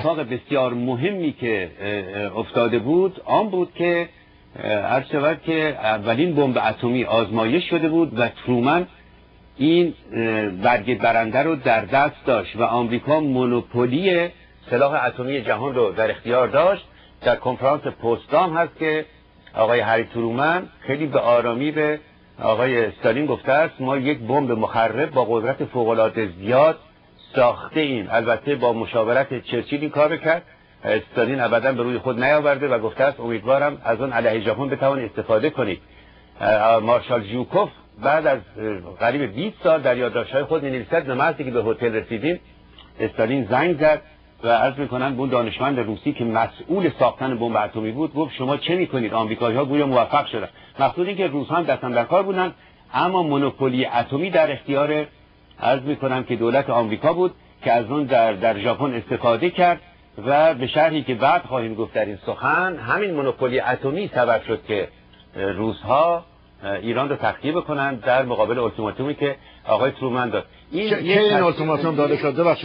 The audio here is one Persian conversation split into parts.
اتفاق بسیار مهمی که افتاده بود آن بود که عرض شود که اولین بمب اتمی آزمایش شده بود و ترومن این برگ برنده رو در دست داشت و آمریکا مونوپولی سلاح اتمی جهان رو در اختیار داشت. در کنفرانس پوتسدام هست که آقای هری ترومن خیلی به آرامی به آقای استالین گفته است ما یک بمب مخرب با قدرت فوق‌العاده زیاد ساخته ایم. البته با مشاورت چرچیل این کار کرد. استالین ابدا به روی خود نیاورده و گفته است امیدوارم از آن علیه ژاپن بتوانید استفاده کنید. مارشال ژوکوف بعد از قریب 20 سال در یادداشت‌های خود می‌نویسد نمازی که به هتل رسیدیم استالین زنگ زد و عرض می‌کنند اون دانشمند روسی که مسئول ساختن بمب اتمی بود گفت شما چه می‌کنید؟ آمریکایی‌ها گویا موفق شدند. مقصود این که روس‌ها هم دستم در کار بودند اما مونوپولی اتمی در اختیار عرض می‌کنم که دولت آمریکا بود که از اون در ژاپن استفاده کرد و به شرحی که بعد خواهیم گفت در این سخن همین مونوپولی اتمی سبب شد که روس‌ها ایران رو تخلیه بکنن در مقابل التیماتومی که آقای ترومن داد. این التیماتوم داده شد؟ ببخشید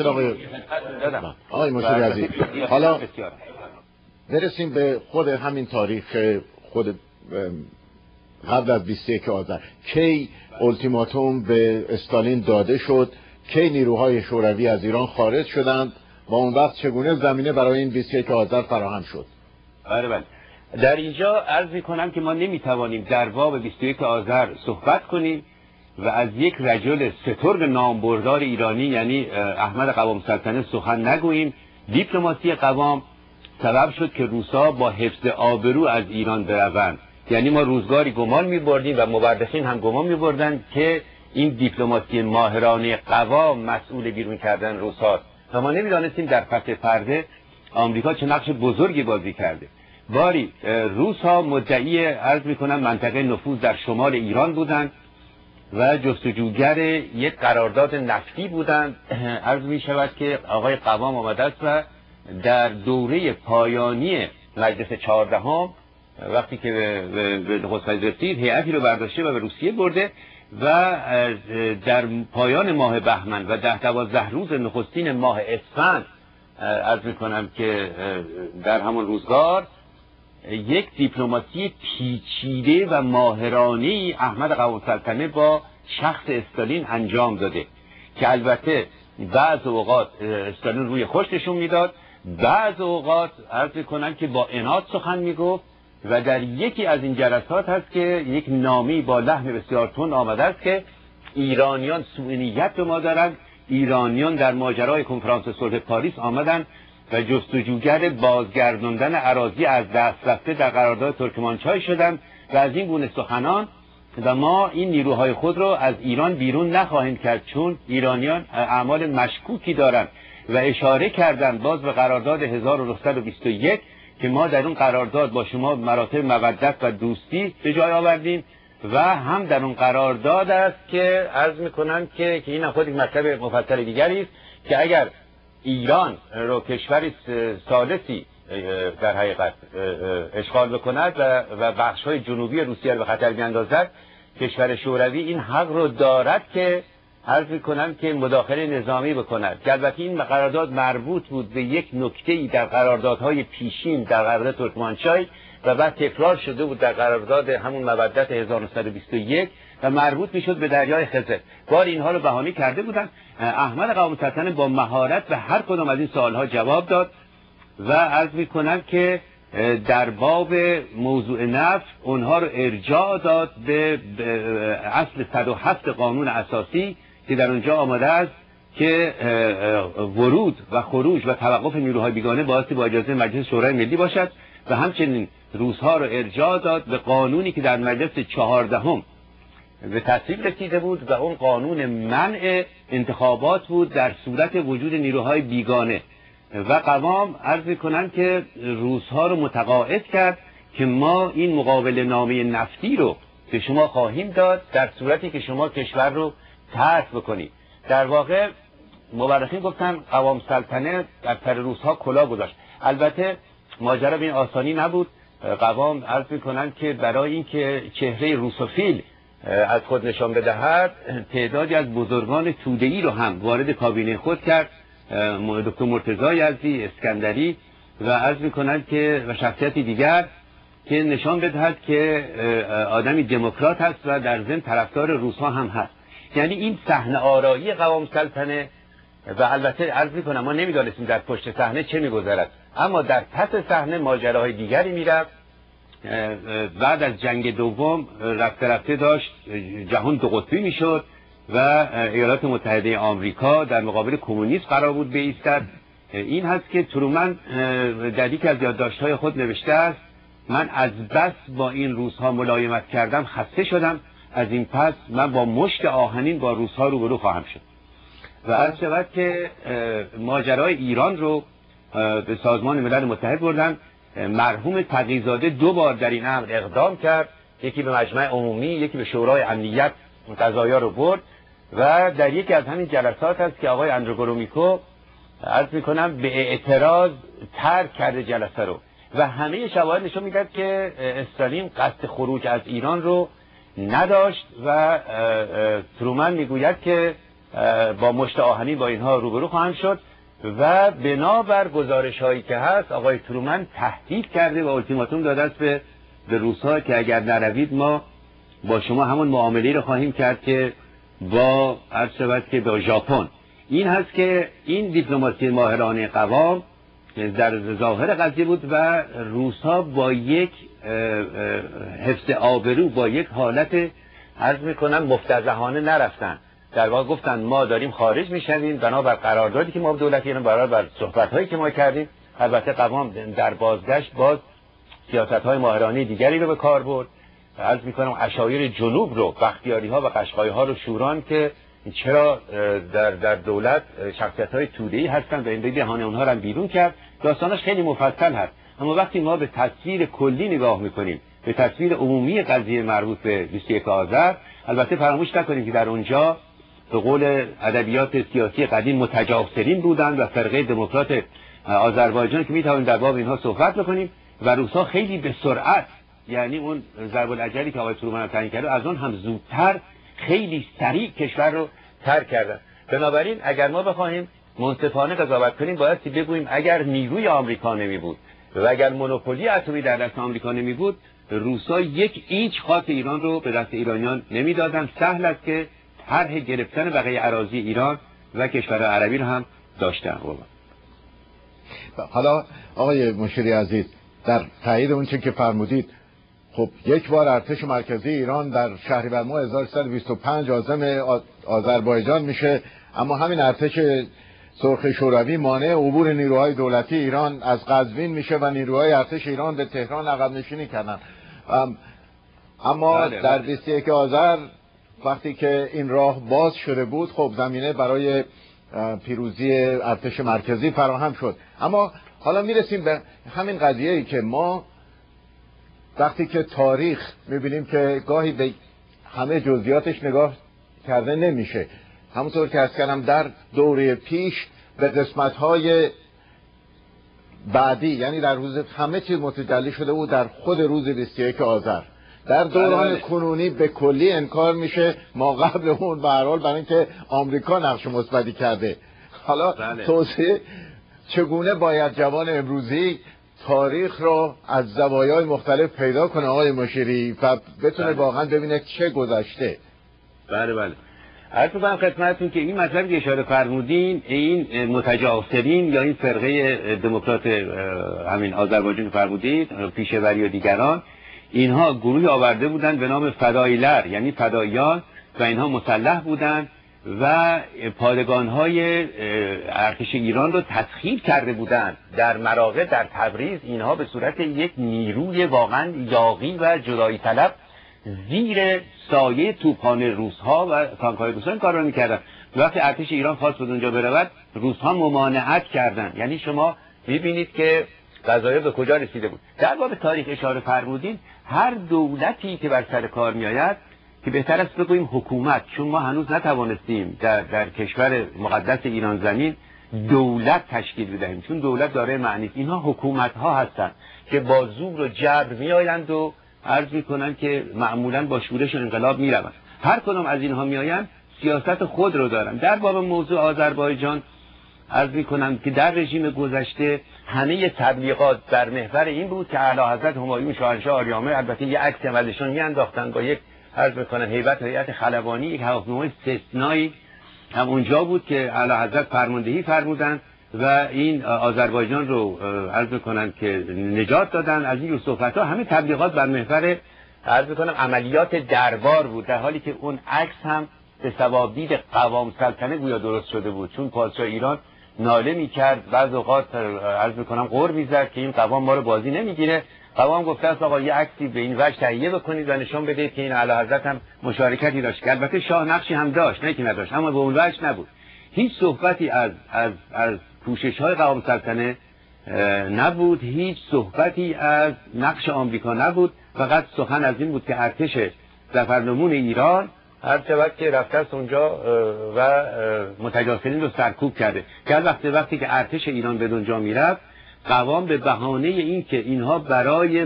آقای مشیری عزیز، حالا برسیم به خود همین تاریخ خود قبل از 21 آذر. کی التیماتوم به استالین داده شد؟ کی نیروهای شوروی از ایران خارج شدند و اون وقت چگونه زمینه برای این 21 آذر فراهم شد؟ بله در اینجا عرض می‌کنم که ما نمی‌توانیم در باب 21 آذر صحبت کنیم و از یک رجل سترگ نامبردار ایرانی یعنی احمد قوام سلطنه سخن نگوییم. دیپلماسی قوام سبب شد که روسا با حفظ آبرو از ایران بروند. یعنی ما روزگاری گمان می‌بردیم و مورخین هم گمان می‌بردند که این دیپلماسی ماهرانه قوام مسئول بیرون کردن روس‌هاست و ما نمی‌دانستیم در پس پرده آمریکا چه نقش بزرگی بازی کرده. باری روس ها مدعی عرض میکنم منطقه نفوذ در شمال ایران بودند و جستجوگر یک قرارداد نفتی بودند. عرض می شود که آقای قوام آمده است و در دوره پایانی مجلس 14 وقتی که به نخست وزیر رسید هیئتی رو برداشته و به روسیه برده و در پایان ماه بهمن و 10-12 روز نخستین ماه اسفند عرض میکنم که در همون روزگار یک دیپلماسی پیچیده و ماهرانه‌ای احمد قوام سلطنه با شخص استالین انجام داده که البته بعض اوقات استالین روی خوش نشون میداد، بعض اوقات عرض می‌کنم که با عناد سخن میگفت و در یکی از این جلسات هست که یک نامه‌ای با لحن بسیار تند آمده است که ایرانیان سوء نیت به ما دارند. ایرانیان در ماجرای کنفرانس صلح پاریس آمدند و جستجوگر بازگرداندن اراضی از دست رفته در قرارداد ترکمانچای شدند و از این گونه سخنان و ما این نیروهای خود را از ایران بیرون نخواهیم کرد چون ایرانیان اعمال مشکوکی دارند و اشاره کردند باز به قرارداد 1921 که ما در اون قرارداد با شما مراتب مودت و دوستی به جای آوردیم و هم در اون قرارداد است که عرض میکنم که این خود یک مطلب مفصل دیگری است که اگر ایران رو کشوری ثالثی در حقیقت اشغال بکند و بخش‌های جنوبی روسیه رو به خطر بیندازد کشور شوروی این حق رو دارد که عرض می‌کنم که مداخله نظامی بکند که البته این قرارداد مربوط بود به یک نکته‌ای در قراردادهای پیشین در قرارداد ترکمانچای و بعد تکرار شده بود در قرارداد همون مودت 1921 و مربوط میشد به دریای خزر. بار اینها رو بهانه کرده بودند. احمد قوام سلطنه با مهارت به هر کدام از این سوالها جواب داد و عرض میکنم که در باب موضوع نفت اونها رو ارجاع داد به اصل 107 قانون اساسی که در اونجا آمده است که ورود و خروج و توقف نیروهای بیگانه بایستی با اجازه مجلس شورای ملی باشد و همچنین روزها رو ارجاع داد به قانونی که در مجلس 14 به تصویب رسیده بود و اون قانون منع انتخابات بود در صورت وجود نیروهای بیگانه و قوام عرض میکنن که روزها رو متقاعد کرد که ما این مقابله نامه نفتی رو به شما خواهیم داد در صورتی که شما کشور رو ترک بکنید. در واقع مورخین گفتن قوام سلطنه در سر روزها کلاه گذاشت. البته ماجرا به این آسانی نبود. قوام عرض میکنن که برای اینکه چهره روسوفیل از خود نشان بدهد تعدادی از بزرگان توده‌ای رو هم وارد کابینه خود کرد دکتر مرتضی یزدی، اسکندری و عرض میکنند که و شخصیتی دیگر که نشان بدهد که آدمی دموکرات هست و در ضمن طرفدار روس‌ها هم هست. یعنی این صحنه آرایی قوام سلطنه و البته عرض میکنم ما نمیدانستیم در پشت صحنه چه میگذرد، اما در پس صحنه ماجراهای دیگری میرفت. بعد از جنگ دوم رفته رفته داشت جهان دو قطبی میشد و ایالات متحده آمریکا در مقابل کمونیسم قرار بود بایستد. این هست که ترومن در یکی از یادداشت‌های خود نوشته است: من از بس با این روس‌ها ملایمت کردم خسته شدم، از این پس من با مشت آهنین با روس‌ها روبرو خواهم شد. و عرض شود که ماجرای ایران رو به سازمان ملل متحد بردن. مرحوم تقی‌زاده 2 بار در این امر اقدام کرد، یکی به مجمع عمومی، یکی به شورای امنیت قضایا رو برد و در یکی از همین جلسات است که آقای اندرو گرومیکو عرض میکنم به اعتراض ترک کرده جلسه رو و همه شواهد نشون میداد که استالین قصد خروج از ایران رو نداشت و ترومن میگوید که با مشت آهنین با اینها روبرو خواهم شد و بنابر گزارش هایی که هست آقای ترومن تهدید کرده و التیماتوم داده است به روس‌ها که اگر نروید ما با شما همون معامله رو خواهیم کرد که با عرض شود که با ژاپن. این هست که این دیپلماسی ماهرانه قوام در ظاهر قضیه بود و روس‌ها با یک حفظ آبرو، با یک حالت عرض میکنم مفتضحانه نرفتن. در واقع گفتن ما داریم خارج میشویم بنابر قراردادی که ما با دولت ایران بر صحبت‌هایی که ما کردیم. البته قوام در بازگشت باز سیاست‌های ماهرانه دیگری رو به کار برد. عرض میکنم عشایر جنوب رو، بختیاری‌ها و قشقای‌ها رو شوران که چرا در دولت شخصیت‌های توده‌ای هستن و این بهانه اونها رو بیرون کرد. داستانش خیلی مفصل هست، اما وقتی ما به تصویر کلی نگاه میکنیم، به تصویر عمومی قضیه مربوط به 21 آذر، البته فراموش نکنیم که در اونجا به قول ادبیات سیاسی قدیم متجاوزترین بودند و فرقه دموکرات آذربایجان که میتوانیم در باب اینها صحبت بکنیم و روس‌ها خیلی به سرعت، یعنی اون ضرب الاجلی که آقای ترومن تعیین کرده از اون هم زودتر خیلی سریع کشور رو ترک کردن. بنابراین اگر ما بخوایم منصفانه قضاوت کنیم بایستی بگوییم اگر نیروی آمریکا نمی بود و اگر مونوپولی اتمی در دست آمریکا نمی بود، روس‌ها 1 اینچ خاک ایران رو به دست ایرانیان نمیدادن. سهل است که طرح گرفتن بقیه اراضی ایران و کشورهای عربی رو هم داشتن. حالا آقای مشیری عزیز، در تایید اون چه که فرمودید، خب یک بار ارتش مرکزی ایران در شهریور ماه 1325 عازم آذربایجان میشه، اما همین ارتش سرخ شوروی مانع عبور نیروهای دولتی ایران از قزوین میشه و نیروهای ارتش ایران به تهران عقب نشینی کردن. اما در 21 آذر وقتی که این راه باز شده بود، خب زمینه برای پیروزی ارتش مرکزی فراهم شد. اما حالا میرسیم به همین قضیه‌ای که ما وقتی که تاریخ میبینیم که گاهی به همه جزئیاتش نگاه کرده نمیشه. همونطور که عرض کردم در دوره پیش به قسمت‌های بعدی، یعنی در روز همه چیز متجلی شده بود در خود روز 21 آذر. در دوران کنونی به کلی انکار میشه، ما قبل اون به هر حال برای اینکه آمریکا نقش مثبتی کرده. حالا توضیح چگونه باید جوان امروزی تاریخ رو از زوایای مختلف پیدا کنه آقای مشیری و بتونه واقعا ببینه چه گذشته؟ بله عرض کنم خدمتتون که این مطلبی که اشاره فرمودین، این متجاوزترین یا این فرقه دموکرات همین آذربایجان که فرمودید، پیشوری و دیگران، اینها گروهی آورده بودند به نام فدایلر، یعنی فداییان، و اینها مسلح بودند و پادگان‌های ارتش ایران رو تسخیر کرده بودند. در مراغه در تبریز اینها به صورت یک نیروی واقعا یاغی و جدایی طلب زیر سایه توپخانه روس‌ها و تانک‌های روس‌ها کار می‌کردند. وقتی ارتش ایران خواست به اونجا برود، روس‌ها ممانعت کردند. یعنی شما می‌بینید که قضایا به کجا رسیده بود. در باب تاریخ اشاره فرمودین، هر دولتی که بر سر کار میآید، که بهتر است بگوییم حکومت، چون ما هنوز نتوانستیم در کشور مقدس ایران زمین دولت تشکیل بدهیم، چون دولت داره معنی. اینها حکومت ها هستند که با زور و جبر میآیند و عرض میکنن که معمولا با شورش و انقلاب میروند. هر کدام از اینها میآیند سیاست خود رو دارن. در باب موضوع آذربایجان عرض میکنم که در رژیم گذشته همه تبلیغات بر محور این بود که اعلیحضرت همایون شاهنشاه آریامه، البته یه عکس هم ازشون میانداختن با یک عرض میکنم هیئت خلبانی، یک هواپیمای سسنایی هم اونجا بود که اعلیحضرت فرماندهی فرمودن و این آذربایجان رو عرض میکنم که نجات دادن از این صحبت‌ها. همه تبلیغات بر محور عرض میکنم عملیات دربار بود، در حالی که اون عکس هم به ثوابدید قوام سلطنه گویا درست شده بود، چون پادشاه ایران ناله میکرد، بعض اوقات عرض میکنم غر میزد که این قوام ما رو بازی نمیگیره. قوام گفته است آقا یه عکسی به این وجه تهیه بکنید و نشون بدید که این اعلیحضرت هم مشارکتی داشت. البته شاه نقشی هم داشت، نه که نداشت، اما به اون وجه نبود. هیچ صحبتی از کوشش‌های قوام سلطنه نبود، هیچ صحبتی از نقش آمریکا نبود، فقط سخن از این بود که ارتش ظفرنمون ایران هر شود که رفته است اونجا و متجاسرین رو سرکوب کرده. که وقتی که ارتش ایران به اونجا میرفت، قوام به بهانه این که اینها برای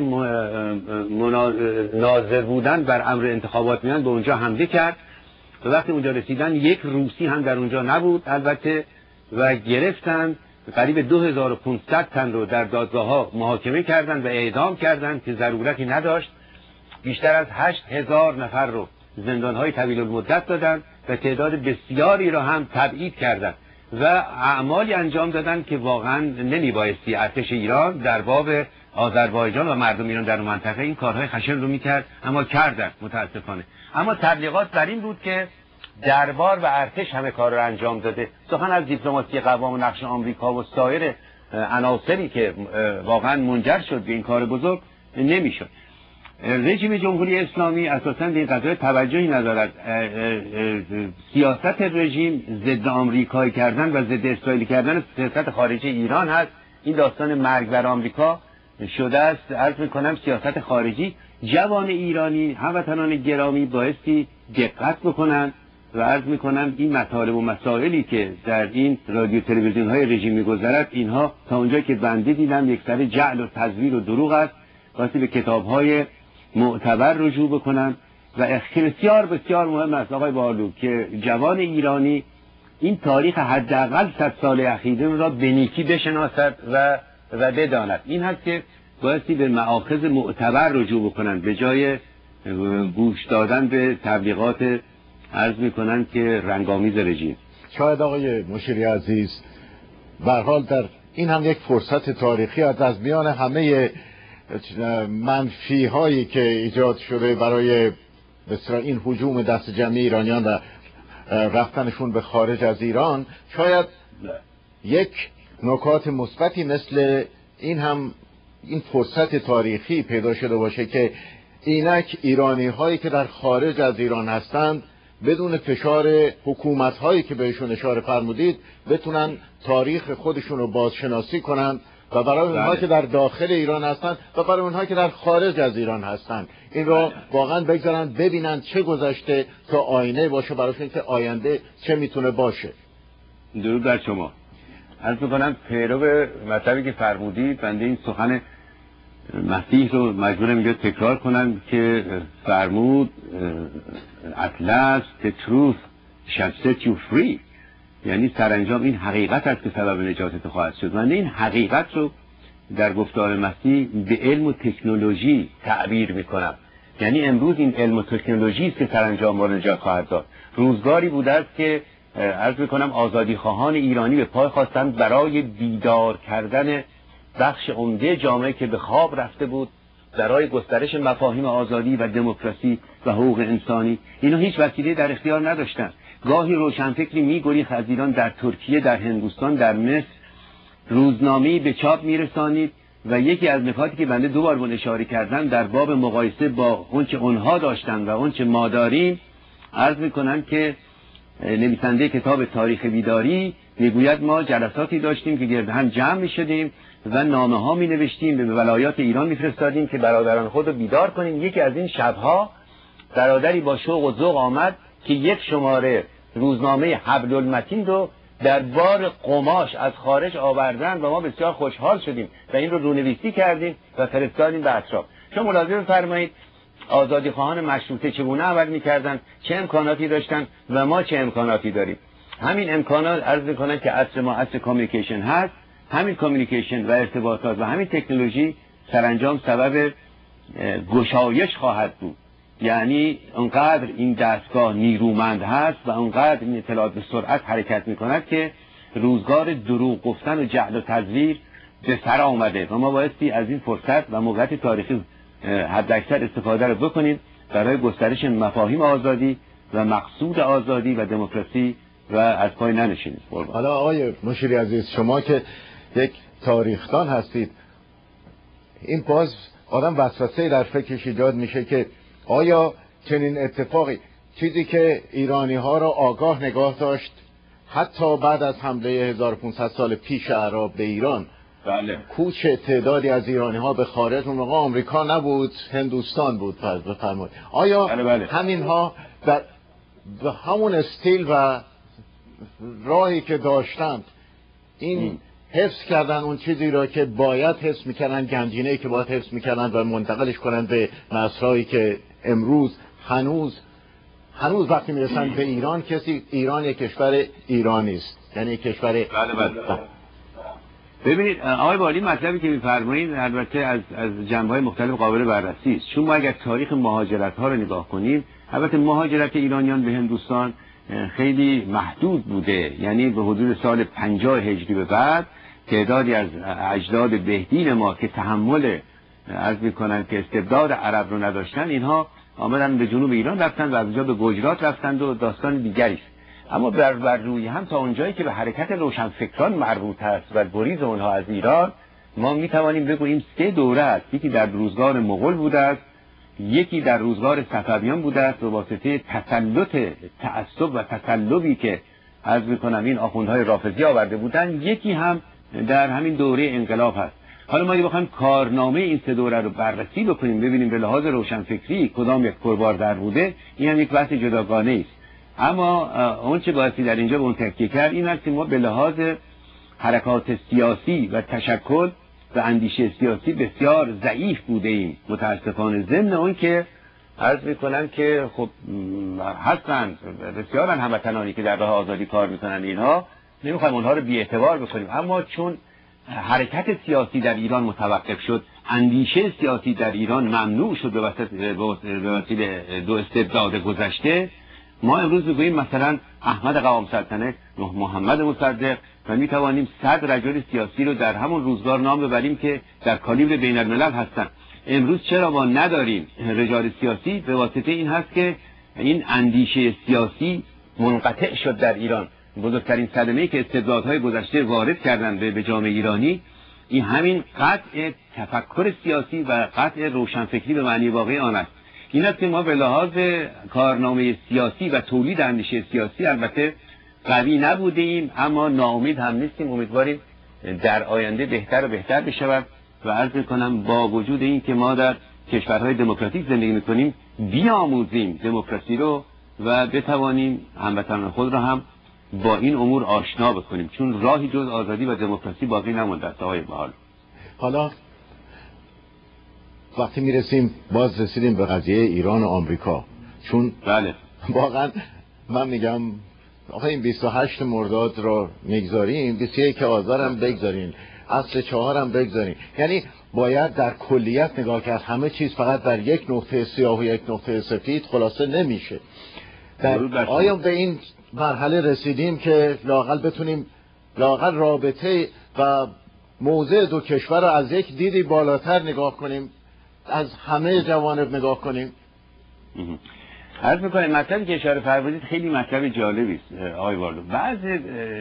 ناظر بودن بر امر انتخابات میان به اونجا حمله کرد و وقتی اونجا رسیدن یک روسی هم در اونجا نبود البته، و گرفتن قریب 2500 تن رو در دادگاه‌ها محاکمه کردند و اعدام کردند که ضرورتی نداشت. بیشتر از 8000 نفر رو زندان‌های طویل المدت دادند و تعداد بسیاری را هم تبعید کردند و اعمالی انجام دادند که واقعا نمیبایستی ارتش ایران در باب آذربایجان و مردم ایران در منطقه این کارهای خشن رو میکرد، اما کردند متاسفانه. اما تبلیغات بر این بود که دربار و ارتش همه کار رو انجام داده. سخن از دیپلماسی قوام و نقش آمریکا و سایر عناصری که واقعا منجر شد به این کار بزرگ نمیشد. رژیم جمهوری اسلامی اساساً به این قضیه توجهی ندارد. سیاست رژیم ضد آمریکایی کردن و ضد اسرائیلی کردن سیاست خارجی ایران هست. این داستان مرگ بر آمریکا شده است. عرض میکنم سیاست خارجی جوان ایرانی، هموطنان گرامی بایستی دقت بکنن و عرض میکنم این مطالب و مسائلی که در این رادیو تلویزیون های رژیم میگذرد، اینها تا اونجا که بنده دیدم یک سر جعل و تزویر و دروغ است. واسه به کتاب های معتبر رجوع بکنن و بسیار بسیار مهم است آقای بارلو که جوان ایرانی این تاریخ حداقل 100 سال اخیر را به نیکی بشناسد و بداند. این هست که بایستی به مآخذ معتبر رجوع بکنن به جای گوش دادن به تبلیغات عرض میکنن که رنگامیز رژیم. شاید آقای مشیری عزیز به هر حال در این هم یک فرصت تاریخی است از میان همه منفی هایی که ایجاد شده برای بسیار این هجوم دست جمعی ایرانیان و رفتنشون به خارج از ایران، شاید یک نکات مثبتی مثل این هم این فرصت تاریخی پیدا شده باشه که اینک ایرانی هایی که در خارج از ایران هستند بدون فشار حکومت هایی که بهشون اشاره فرمودید بتونن تاریخ خودشون رو بازشناسی کنن و برای اونها که در داخل ایران هستند و برای اونها که در خارج از ایران هستند این رو واقعا بگذارن ببینن چه گذشته تا آینه باشه براشون که آینده چه میتونه باشه. درود بر شما. عرض میکنم پیرو مطلبی که فرمودید، بنده این سخن مسیح رو مجبورم اینجا تکرار کنم که فرمود at last the truth shall set you free، یعنی سرانجام این حقیقت است که سبب نجاتت خواهد شد. من این حقیقت رو در گفتار مسیح به علم و تکنولوژی تعبیر میکنم. یعنی امروز این علم و تکنولوژی است که سرانجام ما نجات خواهد داد. روزگاری بوده است که عرض میکنم آزادی خواهان ایرانی به پای خواستند برای بیدار کردن بخش عمده جامعه که به خواب رفته بود، برای گسترش مفاهیم آزادی و دموکراسی و حقوق انسانی. اینا هیچ وسیله در اختیار نداشتند. گاهی روشنفکری میگریخت از ایران در ترکیه، در هندوستان، در مصر روزنامه‌ای به چاپ میرسانید و یکی از نکاتی که بنده دو بار اون اشاره کردم در باب مقایسه با اون که اونها داشتن و اون که ما داریم، عرض میکنن که نویسنده کتاب تاریخ بیداری میگوید ما جلساتی داشتیم که گرد هم جمع میشدیم و نامه ها می نوشتیم به ولایات ایران میفرستادیم که برادران خود رو بیدار کنیم. یکی از این شبها برادری با شوق و ذوق آمد که یک شماره روزنامه حبل المتین رو در بار قماش از خارج آوردن و ما بسیار خوشحال شدیم و این رو رونویسی کردیم و فرستادیم به اطراف. شما ملاحظه فرمایید آزادی خواهان مشروطه چگونه عمل میکردن، چه امکاناتی داشتن و ما چه امکاناتی داریم. همین امکانات عرض میکنن که عصر ما عصر کامیونیکیشن هست، همین کامیونیکیشن و ارتباطات و همین تکنولوژی سرانجام سبب گشایش خواهد بود. یعنی اونقدر این دستگاه نیرومند هست و اونقدر این اطلاعات به سرعت حرکت میکند که روزگار دروغ گفتن و جعل و تزویر به سر آمده و ما بایستی از این فرصت و موقعیت تاریخی حداکثر استفاده رو بکنیم برای گسترش مفاهیم آزادی و مقصود آزادی و دموکراسی و از پای ننشینیم. حالا آقای مشیری عزیز، شما که یک تاریخدان هستید، این باز آدم وسوسه در فکرش ایجاد میشه که آیا چنین اتفاقی، چیزی که ایرانی ها را آگاه نگاه داشت حتی بعد از حمله 1500 سال پیش اعراب به ایران، بله، کوچ تعدادی از ایرانی ها به خارج، اون موقع آمریکا نبود، هندوستان بود، بفرمایید آیا بله. همین ها در همون استیل و راهی که داشتند این حفظ کردن اون چیزی را که باید حفظ میکردن، گنجینه‌ای که باید حفظ میکردن و منتقلش کنن به نسل‌هایی که امروز هنوز وقتی میرسن به ایران، کسی ایران یک کشور ایرانی است، یعنی یک کشور بله. ببینید آقای والی، مطلبی که می‌فرمایید البته از جنبه‌های مختلف قابل بررسی است. چون ما اگر تاریخ مهاجرت‌ها رو نگاه کنیم، البته مهاجرت ایرانیان به هندوستان خیلی محدود بوده، یعنی به حدود سال 50 هجری به بعد تعدادی از اجداد بهدین ما که تحمل عرض می‌کنن که استبداد عرب رو نداشتن، اینها آمدن به جنوب ایران رفتن و از اونجا به گجرات رفتند و داستان دیگری است. اما بر روی هم تا اونجایی که به حرکت روشنفکران مربوط است و گریز اونها از ایران، ما میتوانیم بگوییم 3 دوره است. یکی در روزگار مغول بوده است، یکی در روزگار صفویان بوده است به واسطه تسلط تعصب و تسلبی که عرض میکنم این آخوندهای رافضی آورده بودند، یکی هم در همین دوره انقلاب هست. حالا ما اگه بخوایم کارنامه این 3 دوره رو بررسی بکنیم، ببینیم به لحاظ روشنفکری کدام یک پربار در بوده، این هم یک بحث جداگانه است. اما اون چه بایستی در اینجا به اون تکیه کرد این است که ما به لحاظ حرکات سیاسی و تشکل و اندیشه سیاسی بسیار ضعیف بوده ایم متاسفانه. ضمن اون که عرض میکنم که خب هستند بسیارن هموطنانی که در راه آزادی کار میکنن، اینها نمیخوایم اونها رو بی اعتبار بکنیم، اما چون حرکت سیاسی در ایران متوقف شد، اندیشه سیاسی در ایران ممنوع شد به وسیله 2 استبداد گذشته، ما امروز میگوییم مثلا احمد قوام سلطنه، محمد مصدق، و میتوانیم 100 رجل سیاسی رو در همون روزگار نام ببریم که در کالیبر بین الملل هستن. امروز چرا ما نداریم رجال سیاسی؟ به واسطه این هست که این اندیشه سیاسی منقطع شد در ایران. بزرگترین صدمه‌ای که استبدادهای گذشته وارد کردن به جامعه ایرانی، این همین قطع تفکر سیاسی و قطع روشنفکری به معنی واقعی آن است. این است که ما به لحاظ کارنامه سیاسی و تولید اندیشه سیاسی البته قوی نبودیم، اما ناامید هم نیستیم. امیدواریم در آینده بهتر و بهتر بشود و عرض می‌کنم با وجود این که ما در کشورهای دموکراتیک زندگی می‌کنیم، بیاموزیم دموکراسی رو و بتوانیم هموطنان خود را هم با این امور آشنا بکنیم، چون راهی جز آزادی و دموکراسی باقی نمونده است. آقای بهال، حالا وقتی میرسیم، باز رسیدیم به قضیه ایران و آمریکا، چون بله واقعا من میگم آقا این 28 مرداد را نگذاریم، 21 آذر هم بگذارین، اصل 4 هم بگذارین، یعنی باید در کلیت نگاه کرد. همه چیز فقط در یک نقطه سیاه و یک نقطه سفید خلاصه نمیشه. آیا به این مرحله رسیدیم که لااقل بتونیم لااقل رابطه و موضع 2 کشور را از یک دیدی بالاتر نگاه کنیم، از همه جوانب نگاه کنیم؟ عرض میکنم مطلبی که اشاره فرمودید خیلی مطلب جالبی است آقای واردو. بعضی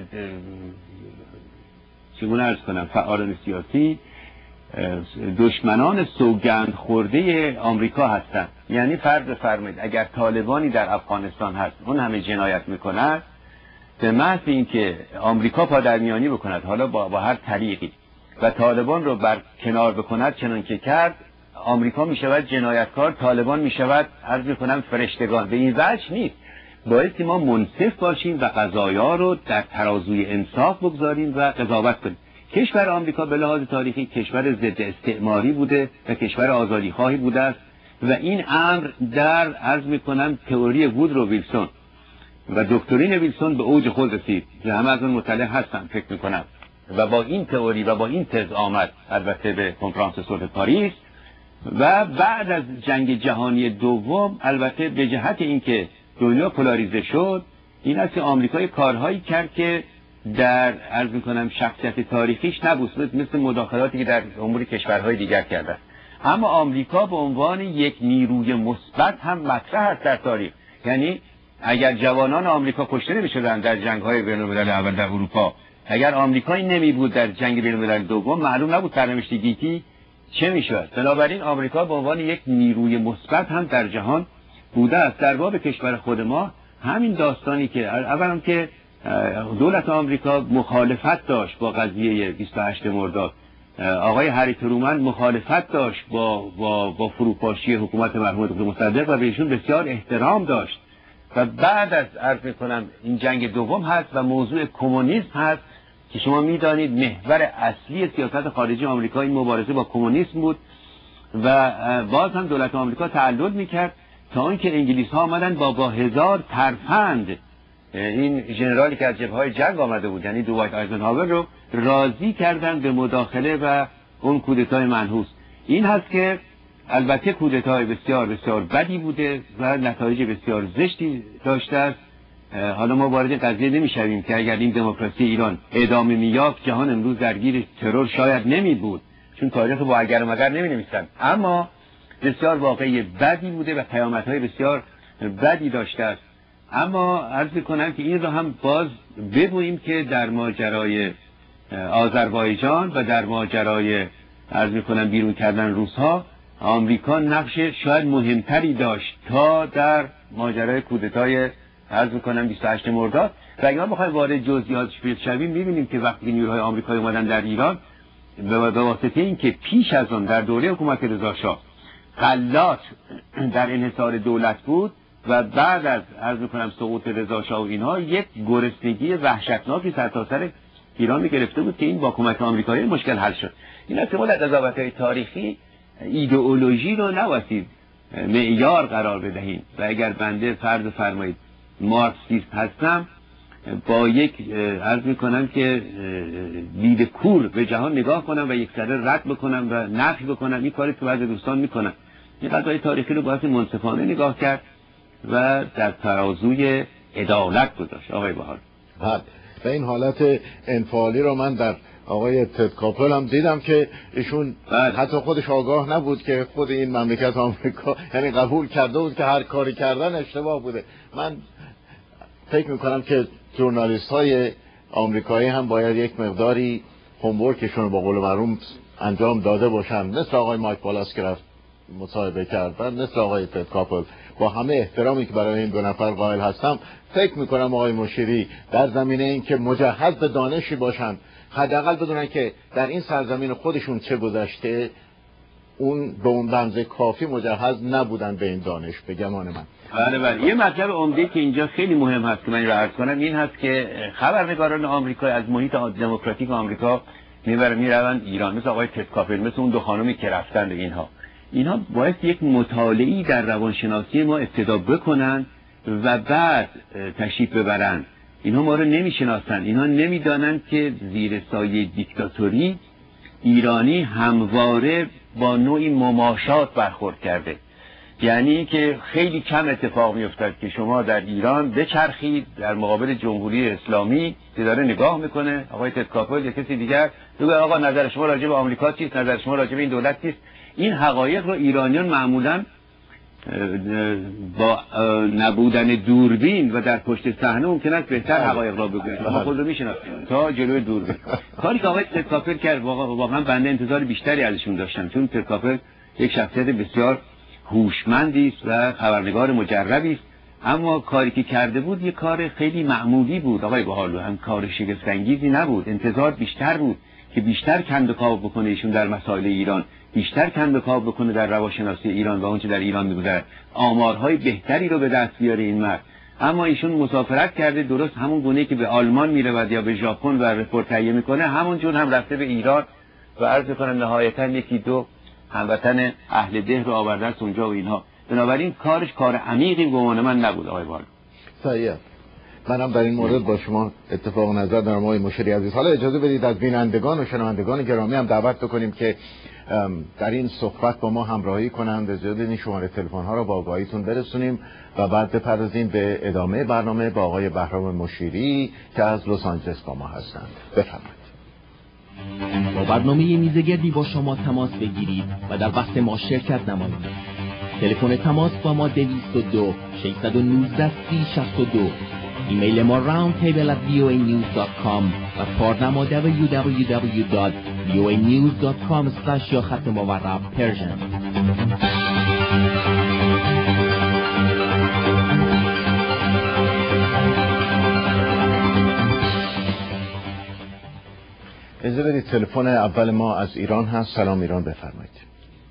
چگونه عرض کنم فعالان سیاسی دشمنان سوگند خورده آمریکا هستند. یعنی فرض بفرمایید اگر طالبانی در افغانستان هست اون همه جنایت میکند، به محض اینکه آمریکا پادرمیانی بکند حالا با هر طریقی و طالبان رو بر کنار بکند چنان که کرد، آمریکا میشود جنایتکار، طالبان میشود عرض میکنم فرشتگان. به این وجه نیست. باید ما منصف باشیم و قضایا رو در ترازوی انصاف بگذاریم و قضاوت کنیم. کشور آمریکا به لحاظ تاریخی کشور ضد استعماری بوده و کشور آزادیخواهی بوده است و این امر در عرض میکنم تئوری وودرو ویلسون و دکترین ویلسون به اوج خود رسید که همه از اون مطلع هستن فکر میکنم و با این تئوری و با این تز آمد البته به کنفرانس صلح پاریس و بعد از جنگ جهانی دوم البته به جهت اینکه دنیا پولاریزه شد این است که آمریکا کارهایی کرد که در عرض میکنم شخصیت تاریخیش نبود، مثل مداخلاتی که در امور کشورهای دیگر کرده. اما آمریکا به عنوان یک نیروی مثبت هم مطرح است در تاریخ. یعنی اگر جوانان آمریکا کشته نمی‌شدند در جنگ‌های بین‌الملل اول در اروپا، اگر آمریکایی نمی بود در جنگ بین‌الملل دوم، معلوم نبود سرنوشت گیتی چه میشد. بنابراین آمریکا به عنوان یک نیروی مثبت هم در جهان بوده است. در باب کشور خود ما همین داستانی که اولا که دولت آمریکا مخالفت داشت با قضیه 28 مرداد، آقای هری ترومن مخالفت داشت با فروپاشی حکومت مرحوم دکتر مصدق و بهشون بسیار احترام داشت و بعد از عرض می‌کنم این جنگ دوم هست و موضوع کمونیسم هست که شما می‌دانید محور اصلی سیاست خارجی آمریکا این مبارزه با کمونیسم بود و باز هم دولت آمریکا تعلل می‌کرد تا اینکه انگلیس‌ها آمدن با 1000 ترفند این ژنرالی که از جبهه‌های جنگ آمده بود یعنی دوایت آیزنهاور رو راضی کردن به مداخله و اون کودتای منحوس. این هست که البته کودتای بسیار بسیار بدی بوده و نتایج بسیار زشتی داشته است. حالا ما وارد قضیه نمی‌شویم که اگر این دموکراسی ایران ادامه می‌یافت جهان امروز درگیر ترور شاید نمی بود، چون تاریخ با اگر و مگر نمی‌نویسن. اما بسیار واقعی بدی بوده و پیامدهای بسیار بدی داشته است. اما عرض کنم که این را هم باز بگوییم که در ماجرای آذربایجان و در ماجرای عرض می‌کنم بیرون کردن روس‌ها آمریکا نقش شاید مهمتری داشت تا در ماجرای کودتای عرض می‌کنم 28 مرداد. و اگر ما بخوایم وارد جزئیاتش بشویم می‌بینیم که وقتی نیروهای آمریکایی اومدن در ایران به واسطه اینکه پیش از آن در دوره حکومت رضا شاه غلات در انحصار دولت بود و بعد از عرض می‌کنم سقوط رضا شاه و اینها یک گرسنگی وحشتناکی سرتاسر ایران گرفته بود که این با کمک آمریکایی مشکل حل شد. این است که ما در قضاوت‌های تاریخی ایدئولوژی رو نباید معیار قرار بدهیم و اگر بنده فرض فرمایید مارکسیست هستم با یک عرض می‌کنم که دید کور به جهان نگاه کنم و یک سره رد بکنم و نفی بکنم، این کاری که بعضی دوستان می‌کنن. این قضایا تاریخی رو باید منصفانه نگاه کرد و در ترازوی عدالت گذاشت. آقای بهار و این حالت انفعالی رو من در آقای تد کاپل هم دیدم که ایشون حتی خودش آگاه نبود که خود این مملکت آمریکا یعنی قبول کرده بود که هر کاری کردن اشتباه بوده. من فکر میکنم که ژورنالیست های آمریکایی هم باید یک مقداری هومورکشون رو با قول معروف انجام داده باشن، مثل آقای مایک والاس که رفت مصاحبه کرد و مثل آقای تد کاپل. با همه احترامی که برای این دو نفر قائل هستم فکر میکنم آقای مشیری در زمینه این که مجهز به دانشی باشن، حداقل بدونن که در این سرزمین خودشون چه گذشته، اون به اون بنزه کافی مجهز نبودن به این دانش به گمان من. بله یه مطلب عمده که اینجا خیلی مهم هست که من رو عرض کنم این هست که خبرنگاران آمریکا از محیط دموکراتیک آمریکا میروند ایران، مثل آقای تد کاپل، مثل اون دو خانمی که رفتند. اینها باید یک مطالعه‌ای در روانشناسی ما ابتدا بکنن و بعد تشریف ببرن. اینها ما رو نمیشناسن، اینها نمیدانند که زیر سایه دیکتاتوری ایرانی همواره با نوعی مماشات برخورد کرده. یعنی که خیلی کم اتفاق میافتد که شما در ایران بچرخید در مقابل جمهوری اسلامی که داره نگاه میکنه، آقای تد کاپل یا کسی دیگر بگه آقا نظر شما راجع به آمریکا چیست، نظر شما راجع به این دولت چیست. این حقایق رو ایرانیان معمولاً با نبودن دوربین و در پشت صحنه ممکن است بهتر حقایق را بگویند. ما خود رو میشناسیم تا جلوی دوربین. کاری که آقای تد کاپل کرد واقعا بنده انتظار بیشتری ازشون داشتم، چون تد کاپل یک شخصیت بسیار هوشمندی است و خبرنگار مجربی است، اما کاری که کرده بود یک کار خیلی معمولی بود. آقای بهارلو هم کار شگفت انگیزی نبود. انتظار بیشتر بود که بیشتر کند و کاو بکنه ایشون در مسائل ایران، بیشتر کند و کاو بکنه در روانشناسی ایران و اونچه در ایران می‌گذرد، آمارهای بهتری رو به دست بیاره این مرد. اما ایشون مسافرت کرده، درست همون گونه‌ای که به آلمان میرود یا به ژاپن و رپورت تهیه میکنه، همونجور هم رفته به ایران و عرض کنم نهایتاً یکی دو هموطن اهل ده رو آورده است اونجا و اینها. بنابراین کارش کار عمیقی به گمان من نبود. آقای بال صحیح. منم در این مورد با شما اتفاق نظر دارم آقای مشیری عزیز. حالا اجازه بدید از بینندگان و شنوندگان گرامی هم دعوت بکنیم که در این صحبت با ما همراهی کنند. اجازه بدید این شماره تلفن ها رو با آگاهیتون برسونیم و بعد بپردازیم به ادامه برنامه با آقای بهرام مشیری که از لس آنجلس با ما هستند. بفرمایید. با برنامه میزگردی با شما تماس بگیرید و در بحث ما شرکت نمایید. تلفن تماس با ما 202 619 3062. ایمیل ما roundtable@voanews.com و پارنما www.voanews.com/ یا خط مورب پرژن. اجازه بدید تلفن اول ما از ایران هست. سلام ایران، بفرمایید.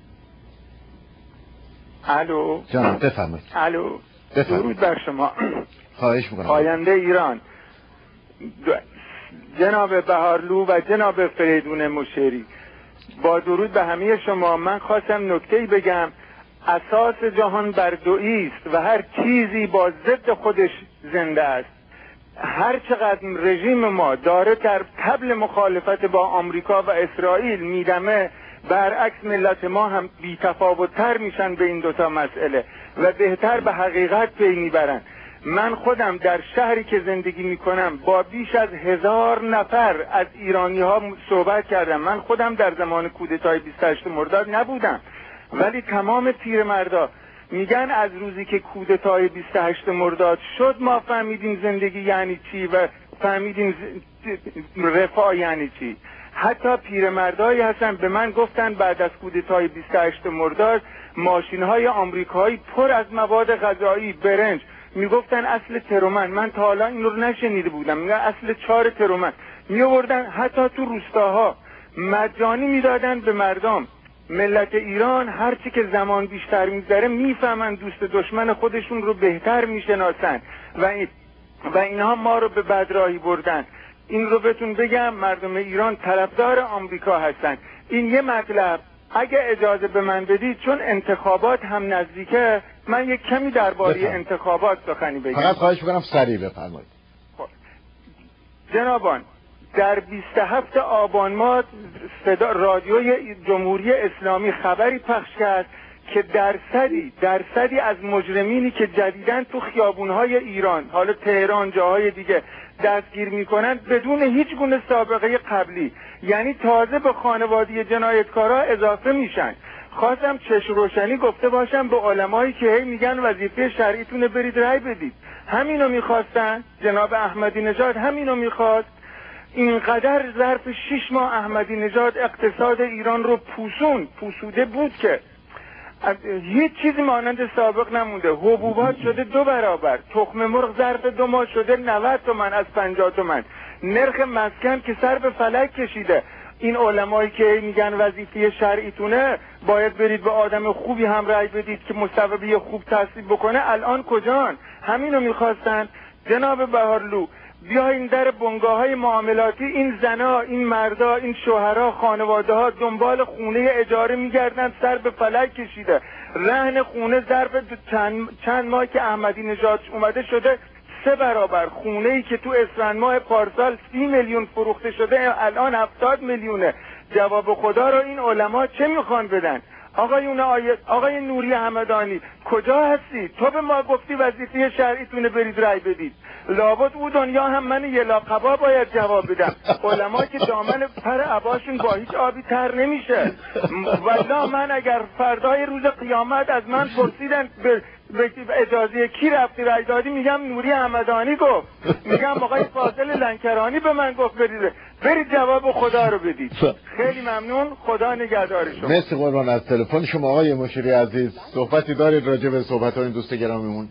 الو جانم بفرمایید. الو درود بر شما. خواهش میکنم. آینده ایران جناب بهارلو و جناب فریدون مشیری، با درود به همه شما. من خواستم نکته‌ای بگم. اساس جهان بر دویی است و هر چیزی با ضد خودش زنده است. هر چقدر رژیم ما داره در طبل مخالفت با آمریکا و اسرائیل میدمه، برعکس ملت ما هم بی‌تفاوت‌تر میشن به این دوتا مسئله و بهتر به حقیقت پی میبرن. من خودم در شهری که زندگی میکنم با بیش از 1000 نفر از ایرانی ها صحبت کردم. من خودم در زمان کودتای 28 مرداد نبودم، ولی تمام پیرمردا میگن از روزی که کودتای 28 مرداد شد ما فهمیدیم زندگی یعنی چی و فهمیدیم رفاه یعنی چی. حتی پیرمردایی هستن به من گفتن بعد از کودتای 28 مرداد ماشین‌های آمریکایی پر از مواد غذایی، برنج، میگفتن اصل ترومن. من تا حالا این رو نشنیده بودم. میگن اصل 4 ترومن میآوردن، حتی تو روستاها مجانی میدادن به مردم. ملت ایران هرچی که زمان بیشتر میگذره میفهمن دوست دشمن خودشون رو بهتر میشناسن و اینها ما رو به بدراهی بردن. این رو بهتون بگم، مردم ایران طرفدار آمریکا هستن. این یه مطلب. اگه اجازه به من بدید، چون انتخابات هم نزدیکه، من یک کمی درباره انتخابات سخنی بگم. فقط خواهش می‌کنم سریع بفرمایید. جنابان، در 27 آبان ماه رادیوی جمهوری اسلامی خبری پخش کرد که درصدی از مجرمینی که جدیداً تو خیابون‌های ایران، حالا تهران، جاهای دیگه دستگیر میکنن بدون هیچ گونه سابقه قبلی، یعنی تازه به خانواده جنایتکارا اضافه میشن. خواستم چشم روشنی گفته باشم به علمایی که هی میگن وظیفه شرعیتونه برید رأی بدید. همینو میخواستن. جناب احمدی نژاد همینو میخواست. اینقدر ظرف 6 ماه احمدی نژاد اقتصاد ایران رو پوسوده بود که هیچ چیزی مانند سابق نمونده. حبوبات شده 2 برابر، تخم مرغ ظرف 2 ماه شده 90 تومن از 50 تومن، نرخ مسکن که سر به فلک کشیده. این علمایی که میگن وظیفه شرعیتونه باید برید به آدم خوبی هم رأی بدید که مصوبه خوب تصویب بکنه، الان کجان؟ همینو میخواستن. جناب بهارلو، بیاین در بنگاه‌های معاملاتی، این زنا، این مردا، این شوهرها، خانواده ها دنبال خونه اجاره میگردن، سر به فلک کشیده. رهن خونه ظرف چند ماه که احمدی نژاد اومده شده 3 برابر. خونه‌ای که تو اسفند ماه پارسال 30 میلیون فروخته شده الان 70 میلیونه. جواب خدا رو این علما چه میخوان بدن؟ آقای نوری همدانی، کجا هستی؟ تو به ما گفتی وظیفه شرعیتونه برید رأی بدید. لابد او دنیا هم من یه لاقبا باید جواب بدم. علما که دامن پر عباشون با هیچ آبی تر نمیشه. والله من اگر فردای روز قیامت از من پرسیدن به اجازه کی رفتی رأی دادی، میگم نوری همدانی گفت، میگم آقای فاضل لنکرانی به من گفت برید جواب خدا رو بدید. خیلی ممنون، خدا نگهدار شما. مرسی قربان از تلفن شما. آقای مشیری عزیز، صحبتی دارید راجع به صحبت‌های این دوست گرامیمون؟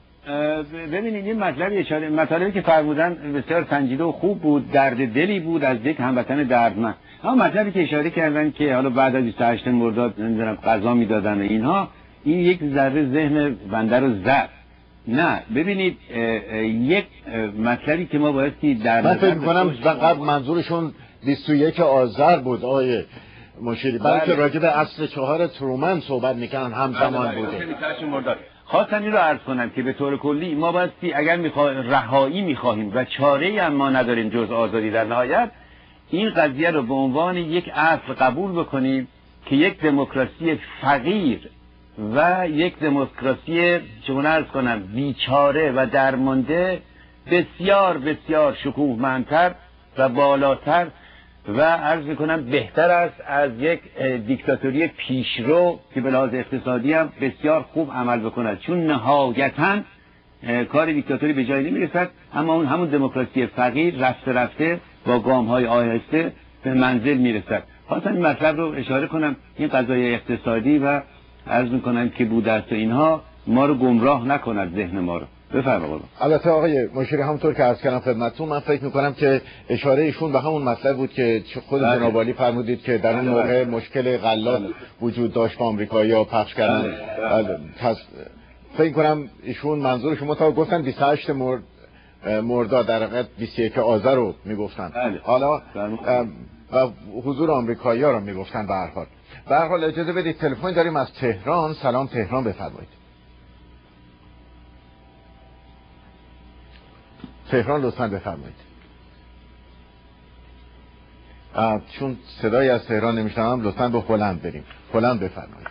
ببینید این مطلبی که فرمودن بسیار سنجیده و خوب بود، درد دلی بود از یک هموطن دردمند. اما مطلبی که اشاره کردن که حالا بعد از 28 مرداد نمیدونم قضا میدادن و اینها، این یک ذره ذهن بنده رو زد. نه ببینید یک مطلبی که ما بایستی در من فکر می‌کنم فقط منظورشون 21 آذر بود آقای مشیری، بلکه راجع به اصل 4 ترومن صحبت میکنن همزمان بوده. خواستم این رو عرض کنم که به طور کلی ما بایستی اگر رهایی میخواهیم و چاره‌ای هم ما نداریم جز آزادی در نهایت، این قضیه رو به عنوان یک اصل قبول بکنیم که یک دموکراسی فقیر و یک دموکراسی چگونه عرض کنم بیچاره و درمانده بسیار بسیار شکوهمندتر و بالاتر و عرض میکنم بهتر است از یک دیکتاتوری پیشرو که به لحاظ اقتصادی هم بسیار خوب عمل بکند، چون نهایتاً کار دیکتاتوری به جایی نمیرسد، اما اون همون دموکراسی فقیر رفته رفته با گام‌های آهسته به منزل میرسد. خواستم این مطلب رو اشاره کنم، این قضایای اقتصادی و عرض میکنم که بوده است و اینها ما رو گمراه نکند ذهن ما رو. بفرمایید. البته آقای مشیری همونطور که عرض کردم خدمتتون، من فکر میکنم که اشاره ایشون به همون مطلب بود که خود جناب عالی فرمودید که در اون موقع مشکل غلات وجود داشت با آمریکایی‌ها پخش کردن. فکر کنم ایشون منظور شما تا گفتن 28 مرداد در حقیقت 21 آذر رو میگفتن. حالا و حضور آمریکایی‌ها رو میگفتن. به هر حال اجازه بدید تلفن داریم از تهران. سلام تهران، بفرمایید. تهران لطفاً بفرمایید. چون صدایی از تهران نمیشنوم لطفاً به هلند بریم. هلند بفرمایید.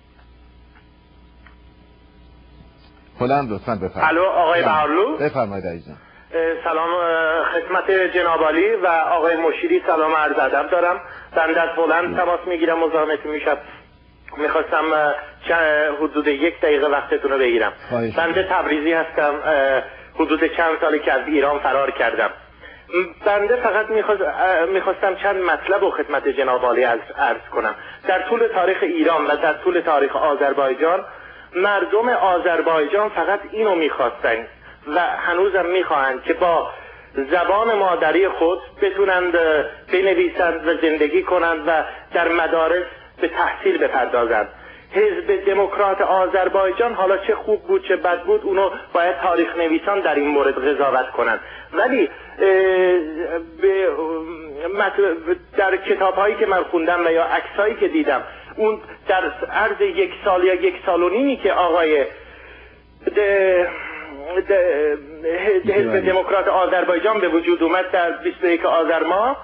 هلند لطفاً بفرمایید. الو آقای بهارلو، بفرمایید عزیزم. سلام خدمت جناب عالی و آقای مشیری، سلام عرض ادب دارم. بنده از هلند تماس میگیرم، مزاحمتون میشم. میخواستم حدود 1 دقیقه وقتتون رو بگیرم. بنده تبریزی هستم، حدود چند سالی که از ایران فرار کردم. بنده فقط میخواستم چند مطلب رو خدمت جناب عالی عرض کنم. در طول تاریخ ایران و در طول تاریخ آذربایجان، مردم آذربایجان فقط اینو میخواستن و هنوزم میخواهند که با زبان مادری خود بتونند بنویسند و زندگی کنند و در مدارس به تحصیل بپردازند. حزب دموکرات آذربایجان حالا چه خوب بود چه بد بود اونو باید تاریخ نویسان در این مورد قضاوت کنند، ولی در کتاب هایی که من خوندم و یا عکس هایی که دیدم، اون در عرض 1 سال یا 1 سال و نیمی که آقای حزب دموکرات آذربایجان به وجود اومد در 21 آذر ماه،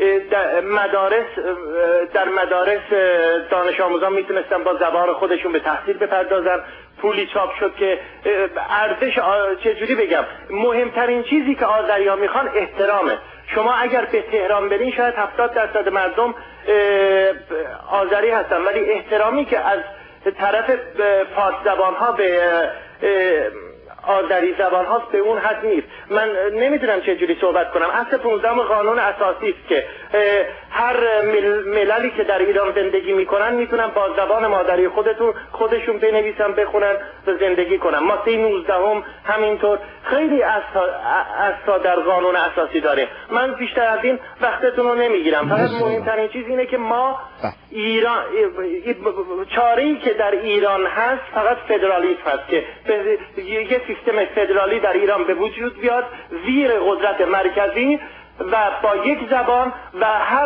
در مدارس دانش آموزان میتونستن با زبان خودشون به تحصیل بپردازن. پولی چاپ شد که ارزش چجوری بگم، مهمترین چیزی که آذری‌ها میخوان احترامه. شما اگر به تهران برین شاید 70% مردم آذری هستن، ولی احترامی که از طرف فارس زبان ها به آذری زبان هاست به اون حد نیست. من نمیدونم چه جوری صحبت کنم. اصل 15 قانون اساسی است که هر مللی که در ایران زندگی میکنن میتونن با زبان مادری خودشون بنویسن، بخونن و زندگی کنن. ماده 19 همینطور خیلی اساسا در قانون اساسی داره. من بیشتر از این وقتتون رو نمیگیرم. فقط مهمترین چیز اینه که ما ایران چاره‌ای که در ایران هست فقط فدرالیسم هست که یه سیستم فدرالی در ایران به وجود بیاد زیر قدرت مرکزی و با یک زبان و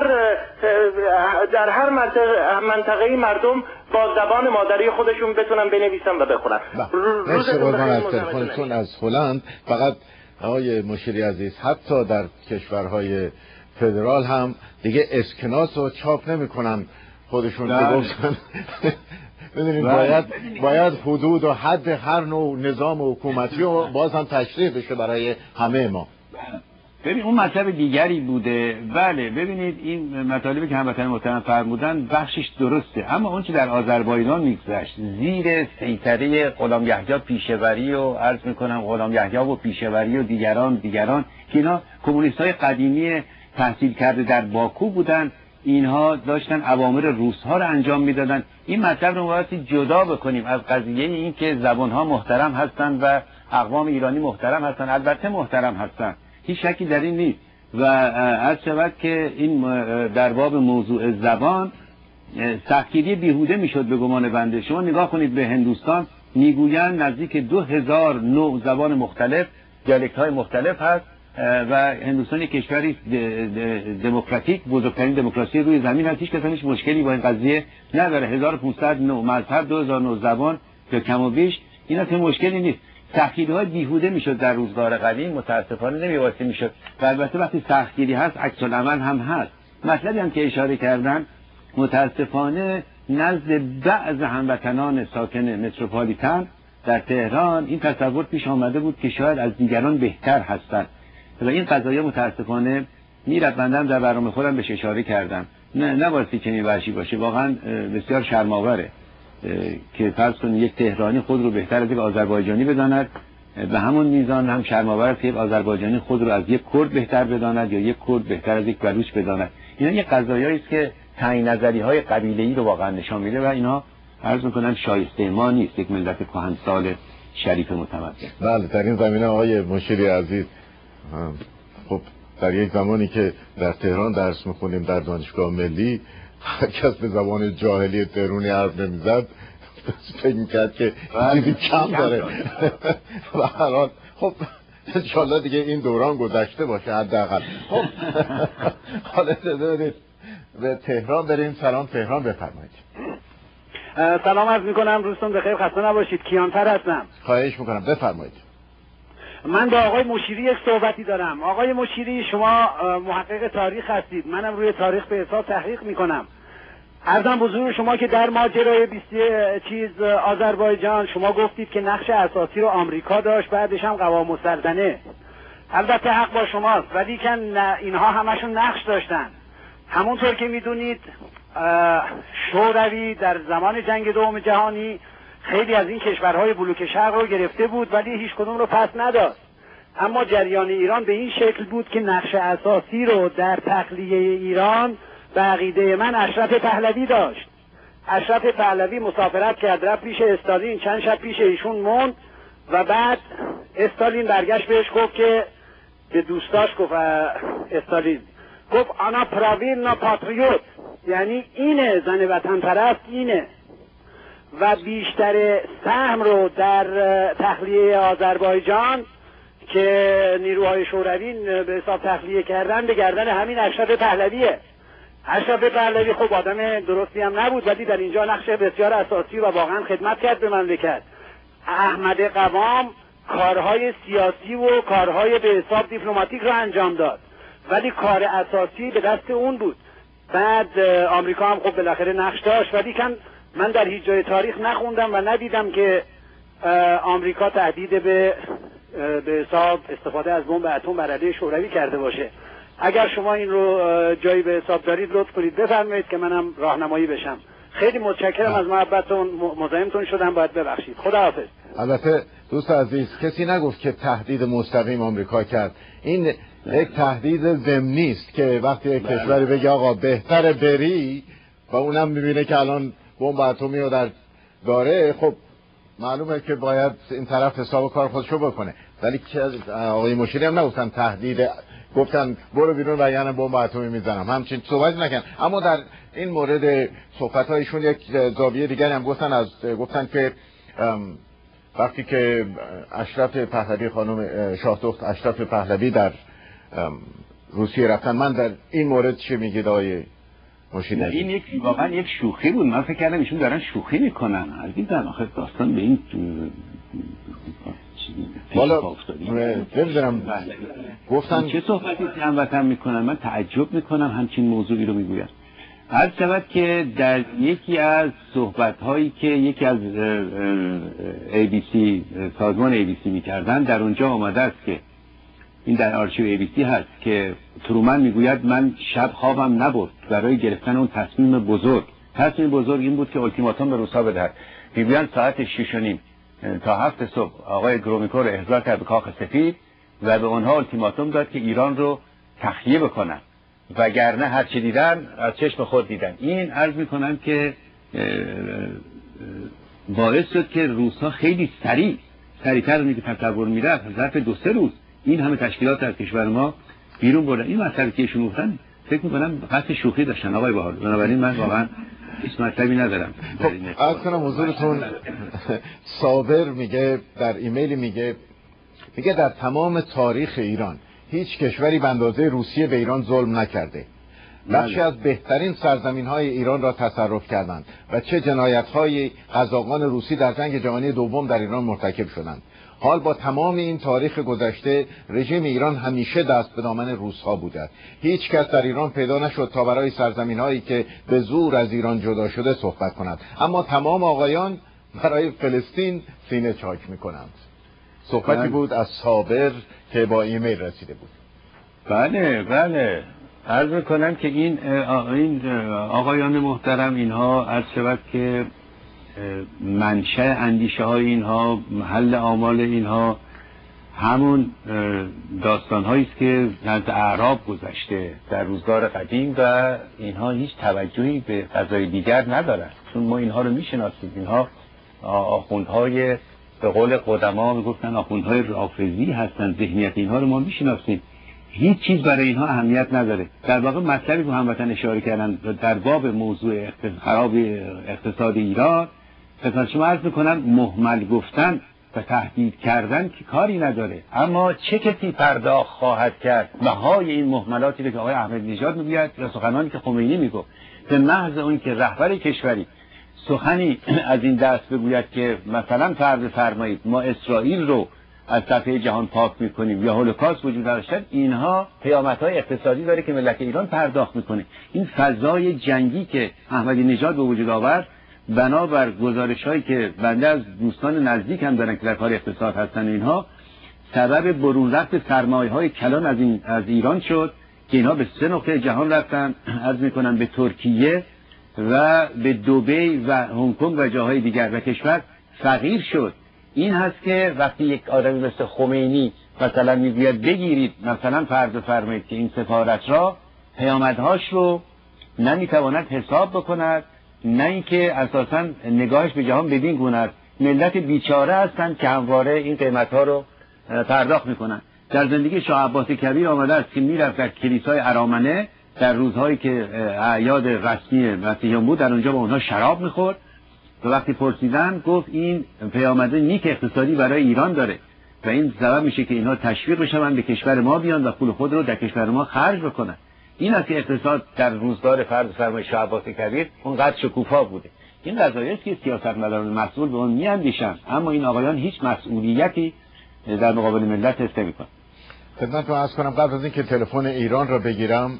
در هر منطقه مردم با زبان مادری خودشون بتونن بنویسن و بخونن. مرسی قربان از تلفنتون از هلند. فقط آقای مشیری عزیز، حتی در کشورهای فدرال هم دیگه اسکناس رو چاپ نمیکنن خودشون که گفتن. ببینید باید حدود و حد هر نوع نظام حکومتی رو باز هم تشریح بشه برای همه ما. ببین اون مطلب دیگری بوده. بله ببینید این مطالبی که هموطنان محترم فرمودن بخشش درسته، اما اون که در آذربایجان میگذشت زیر سیطره غلام یحیی پیشوری و عرض میکنم غلام یحیی و پیشوری و دیگران که اینا کمونیست‌های قدیمی تحصیل کرده در باکو بودن، اینها داشتن اوامر روس‌ها رو انجام میدادن. این مطلب رو باید جدا بکنیم از قضیه این که زبان‌ها محترم هستن و اقوام ایرانی محترم هستن. البته محترم هستن، هیچ شکی در این نیست و عرض شود که این در باب موضوع زبان سختگیری بیهوده میشد به گمان بنده. شما نگاه کنید به هندوستان، میگویند نزدیک 2000 نوع زبان مختلف، دیالکت های مختلف هست و هندوستان یک کشوری دموکراتیک، بزرگترین دموکراسی روی زمین هست. هیچ کس هیچ مشکلی با این قضیه نداره. 1500 نوع مذهب، 2000 نوع زبان که کم و بیش اینا که مشکلی نیست. سختگیری‌های بیهوده میشد در روزگار قدیم، متاسفانه نمیواسطه میشد. و البته وقتی سختگیری هست عکس العمل هم هست. مطلبی هم که اشاره کردن متاسفانه نزد بعض هموطنان ساکن متروپولیتن در تهران این تصور پیش آمده بود که شاید از دیگران بهتر هستند و این قضایا متاسفانه میرد. بندم در برنامه خودم بهش اشاره کردم. نه بایستی چنین وحشی باشه. واقعا بسیار شرم‌آوره که فرض کنید یک تهرانی خود رو بهتر از یک آذربایجانی بداند، به همون میزان هم شرم‌آور است که یک آذربایجانی خود رو از یک کرد بهتر بداند یا یک کرد بهتر از یک بلوچ بداند. اینا یک قضایایی است که تعیین نظری‌های قبیله‌ای رو واقعا نشان میده و اینا عرض می‌کنم شایسته ما نیست، یک ملت کهنسال شریف متمدن. بله، در این زمینه آقای مشیری عزیز، خب در یک زمانی که در تهران درس می‌خونیم در دانشگاه ملی، هر کس به زبان جاهلی تهرانی حرف نمی‌زد، فکر می‌کرد که چیزی کم داره. و هر حال خب انشالله دیگه این دوران گذشته باشه حداقل. خب حالا اجازه بدید به تهران بریم. سلام تهران، بفرمایید. سلام عرض میکنم، روزتون بخیر، خسته نباشید. کیانفر هستم. خواهش میکنم بفرمایید. من با آقای مشیری یک صحبتی دارم. آقای مشیری، شما محقق تاریخ هستید، منم روی تاریخ به حساب تحقیق میکنم. عرضم حضور شما که در ماجرای آذربایجان شما گفتید که نقش اساسی رو آمریکا داشت، بعدش هم قوام السلطنه. البته حق با شماست، ولی که اینها همشون نقش داشتن. همونطور که میدونید شوروی در زمان جنگ دوم جهانی خیلی از این کشورهای بلوک شرق رو گرفته بود ولی هیچ کدوم رو پس نداد. اما جریان ایران به این شکل بود که نقش اساسی رو در تخلیه ایران به عقیده من اشرف پهلوی داشت. اشرف پهلوی مسافرت کرد، رفت پیش استالین، چند شب پیش ایشون موند و بعد استالین برگشت بهش گفت که به دوستاش گفت، استالین گفت آنا پراویلنا پاتریوت، یعنی اینه زن وطن پرست اینه. و بیشتر سهم رو در تخلیه آذربایجان که نیروهای شوروی به حساب تخلیه کردن به گردن همین اشرف پهلویه. اشرف پهلوی خب آدم درستی هم نبود ولی در اینجا نقش بسیار اساسی و واقعا خدمت کرد به مملکت. احمد قوام کارهای سیاسی و کارهای به حساب دیپلماتیک رو انجام داد ولی کار اساسی به دست اون بود. بعد آمریکا هم خب بالاخره نقش داشت ولی من در هیچ جای تاریخ نخوندم و ندیدم که آمریکا تهدید به حساب استفاده از بمب اتم بر علیه شوروی کرده باشه. اگر شما این رو جایی به حساب دارید لطف کنید بفرمایید که منم راهنمایی بشم. خیلی متشکرم از محبتتون، مزاحمتون شدم، باید ببخشید. خداحافظ. البته دوست عزیز کسی نگفت که تهدید مستقیم آمریکا کرد. این یک تهدید ضمنی است که وقتی یک کشوری بگه آقا بهتره بری و اونم میبینه که الان بمب اتمی رو در داره، خب معلومه که باید این طرف حساب کار خودشو بکنه. ولی آقای مشیری هم نگفتن تهدید، گفتن برو بیرون و یعنی بمب اتمی میزنم، همچین صحبت نکردن. اما در این مورد صحبت‌هایشون یک زاویه دیگری هم گفتن که وقتی که اشرف پهلوی، خانم شاهدخت اشرف پهلوی در روسیه رفتن، من در این مورد چه میگید آقای مشیری؟ این واقعا یک شوخی بود. من فکر کردم ایشون دارن شوخی میکنن. عزیزم آخه داستان به این والا نمیدونم گفتن چه صحبتی هموطن میکنن. من تعجب میکنم همچین موضوعی رو میگوید. هر شود که در یکی از صحبت‌هایی که یکی از ABC سازمان ABC می‌کردن در اونجا آمده است که این در آرشیو ABC هست که ترومن میگوید من شب خوابم نبرد برای گرفتن اون تصمیم بزرگ این بود که التیماتوم به روسا بدهد. میگویند ساعت 6:30 تا 7 صبح آقای گرومیکو رو احضار کرد به کاخ سفید و به اونها التیماتوم داد که ایران رو تخلیه بکنن وگرنه هر چی دیدن از چشم خود دیدن. این عرض میکنم که باعث شد که روس‌ها خیلی سریعتر از اینکه تصور میرفت ظرف 2-3 روز این همه تشکیلات از کشور ما بیرون بردن. این مسئله که ایشون گفتن فکر میکنم قصد شوخی داشتن آقای بهار. بنابراین من واقعا هیچ مطلبی ندارم. خب عرض کنم حضورتون صابر میگه در ایمیلی میگه در تمام تاریخ ایران هیچ کشوری به اندازه روسیه به ایران ظلم نکرده بخشی از بهترین سرزمین‌های ایران را تصرف کردند و چه جنایت‌های قزاقان روسی در جنگ جهانی دوم در ایران مرتکب شدند. حال با تمام این تاریخ گذشته رژیم ایران همیشه دست به دامن روس‌ها بوده. هیچ کس در ایران پیدا نشد تا برای سرزمین‌هایی که به زور از ایران جدا شده صحبت کند، اما تمام آقایان برای فلسطین سینه چاک می‌کنند. صحبتی بود از صابر که با ایمیل رسیده بود. بله عرض میکنم که این آقایان محترم اینها عرض شود که منشأ اندیشه های اینها، محل آمال اینها همون داستان هایی است که نزد اعراب گذشته در روزگار قدیم و اینها هیچ توجهی به فضای دیگر ندارند، چون ما اینها رو میشناسیم. اینها آخوندهای به قول قدما میگفتن آخوندهای رافضی هستند، ذهنیت اینها رو ما میشناسیم، هیچ چیز برای اینها اهمیت نداره. در واقع مطلبی که هموطن اشاره کردن در باب موضوع خراب اقتصاد ایران، خدمت شما عرض میکنم مهمل گفتن و تهدید کردن که کاری نداره، اما چه کسی پرداخت خواهد کرد بهای این مهملاتی که آقای احمدی نژاد میگوید یا سخنانی که خمینی میگفت؟ به محض اون که رهبر کشوری سخنی از این دست بگوید که مثلا فرض فرمایید ما اسرائیل رو از صفحه جهان پاک میکنیم یا هولوکاست وجود داشتن، اینها پیامدهای اقتصادی داره که ملت ایران پرداخت میکنه. این فضای جنگی که احمدی نژاد به وجود آورد بنابر گزارش‌هایی که بنده از دوستان نزدیک هم دارن که در کار اقتصاد هستن، اینها سبب برون رفت سرمایه‌های کلان از ایران شد که اینها به 3 نقطه جهان رفتن، عرض میکنن به ترکیه و به دبی و هنگ کنگ و جاهای دیگر و کشور فقیر شد. این هست که وقتی یک آدمی مثل خمینی مثلا میگوید بگیرید مثلا فرض فرمایید که این سفارت را پیامدهاش رو نمیتواند حساب بکند، نه اینکه اساسا نگاهش به جهان بدین گونه است. ملت بیچاره هستند که همواره این قیمتها رو پرداخت میکنن. در زندگی شاه عباس کبیر آمده است که میرفت در کلیسای ارامنه در روزهایی که اعیاد رسمی مسیحیان بود، در اونجا با اونها شراب میخورد و وقتی پرسیدن گفت این پیامد نیک اقتصادی برای ایران داره و این سبب میشه که اینها تشویق بشن به کشور ما بیان و پول خود رو در کشور ما خرج بکنن. این است که اقتصاد در روزگار فرض فرمایید شاه عباس کبیر اونقدر شکوفا بوده. این قضایی است که سیاستمداران مسئول به اون میاندیشن، اما این آقایان هیچ مسئولیتی در مقابل ملت حس نمی‌کنن. خدمتتون عرض کنم قبل از اینکه تلفن ایران را بگیرم،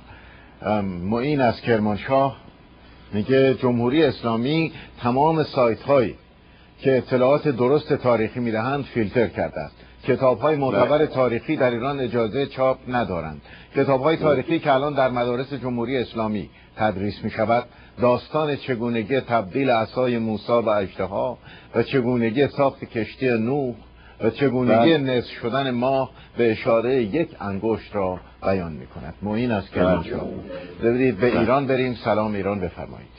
معین از کرمانشاه میگه جمهوری اسلامی تمام سایت هایی که اطلاعات درست تاریخی میدهند فیلتر کرده است. کتاب های معتبر تاریخی در ایران اجازه چاپ ندارند. کتاب های تاریخی که الان در مدارس جمهوری اسلامی تدریس می شود داستان چگونگی تبدیل عصای موسی و اژدها و چگونگی ساخت کشتی نوح و چگونگی نصف شدن ماه به اشاره یک انگشت را بیان می کند. معین از کرمانشاه. ببینید به ایران بریم. سلام ایران بفرمایید.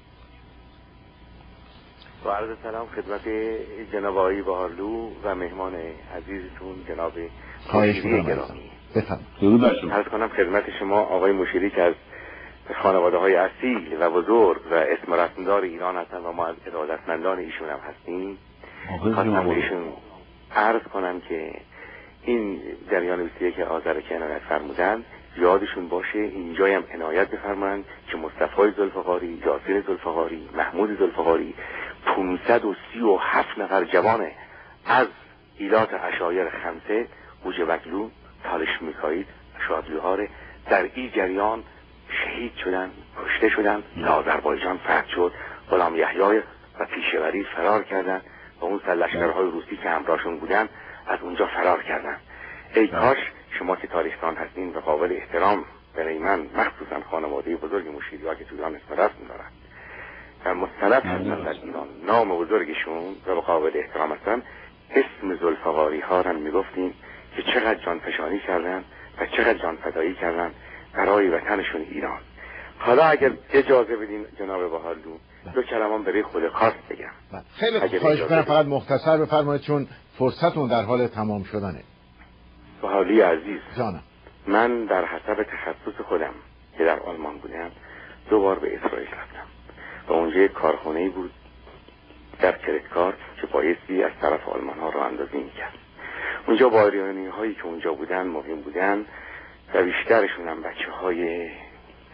و عرض سلام خدمت جناب آقای بهارلو و مهمان عزیزتون جناب مشیری گرامی. بفرمایید. عرض کنم خدمت شما آقای مشیری که از خانواده های اصیل و بزرگ و اسم رسمدار ایران هستن و ما از ارادتمندان ایشون هم هستیم. خواستم ایشون عرض کنم که این جریان 21 آذر که عنایت فرمودن یادشون باشه، اینجای هم عنایت بفرمایند که مصطفی ذوالفقاری، یاسر ذوالفقاری، محمود ذوالفقاری 537 نفر جوان از ایلات عشایر خمسه گوجه وکلو، تالش میکایید، شادلوهاره در این جریان شهید شدن، کشته شدن. آذربایجان فتح شد، غلام یحیی و پیشوری فرار کردن و اون سرلشکرهای روسی که همراهشون بودن از اونجا فرار کردن. ای کاش شما که تاریخدان هستین و قابل احترام برای من مخصوصا خانواده بزرگ مشیری ها که تو ایران اسم رسم دارن و مستند هستن در ایران، نام بزرگشون و قابل احترام هستن، اسم ذوالفقاری ها رو میگفتیم که چقدر جانفشانی کردن و چقدر جانفدایی کردن برای وطنشون ایران. حالا اگر اجازه بدین جناب بهارلو 2 کلمه برای خود خاص بگم. خیلی خواهش می‌کنم فقط مختصر بفرمایید چون فرصتون در حال تمام شدنه. بهارلی عزیز جانم، من در حسب تخصص خودم که در آلمان بودم 2 بار به اسرائیل رفتم و اونجا یک کارخانه‌ای بود در کرتکار که بایستی از طرف آلمان ها راه اندازی میکرد. اونجا با ایرانی هایی که اونجا بودن مهم بودن و بیشترشون هم بچه های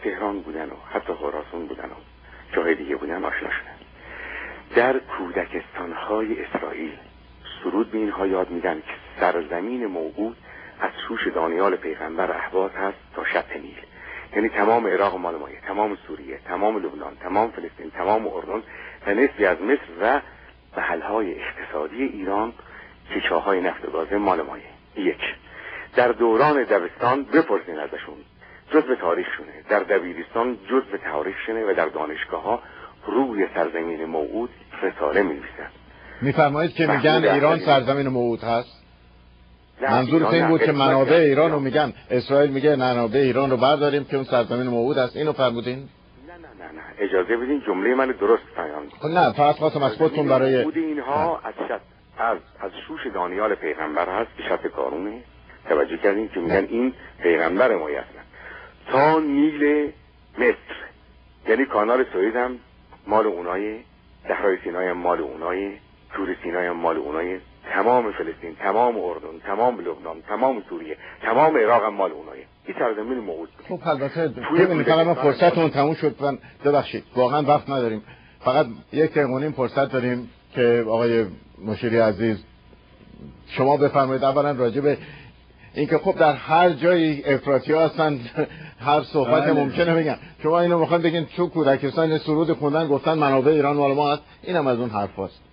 تهران بودن و حتی خراسان بودن و جاهای دیگه بودن آشنا شدن. در کودکستان‌های اسرائیل سرود به اینها یاد میدن که سرزمین موعود از شوش دانیال پیغمبر احواز هست تا شط نیل، یعنی تمام عراق مال مایه، تمام سوریه، تمام لبنان، تمام فلسطین، تمام اردن و نصفی از مصر و محلهای اقتصادی ایران که چاهای نفت و گاز مال مایه. یک، در دوران دبستان بپرسین ازشون جزء تاریخشونه، در دبیرستان جزء تاریخشونه و در دانشگاه ها روی سرزمین موعود رساله می‌نویسن. میفرمایید که میگن ایران سرزمین موعود هست؟ منظور این بود که منابع ایران رو میگن، اسرائیل میگه منابع ایران رو برداریم که اون سرزمین موعود است، اینو فرمودین؟ نه اجازه بدین جمله من درست بیان کنم. نه فقط خواستم از خودتون برای موعود اینها از شوش دانیال پیغمبر هست که شط کارونه. توجه کردین که میگن این پیغمبر ما هستن تا نیل مصر، یعنی کانال سوئز هم مال اونایه، صحرای سینای هم مال اونایه، تور سینای هم مال اونایه، تمام فلسطین، تمام اردن، تمام لبنان، تمام سوریه، تمام عراق هم مال اونایه. این سرزمین موعود بود. خب البته ببینید فقط فرصتمون تموم شد، من ببخشید واقعا وقت نداریم، فقط یک دقیقه فرصت داریم که آقای مشیری عزیز شما بفرمایید اولا راجع به اینکه خب در هر جایی افراطی‌ها هستن هر صحبت ممکنه بگن، شما اینو میخواین بگین تو کودکستان سرود خوندن گفتن منابع ایران مال ما هست، اینم از اون حرفاست.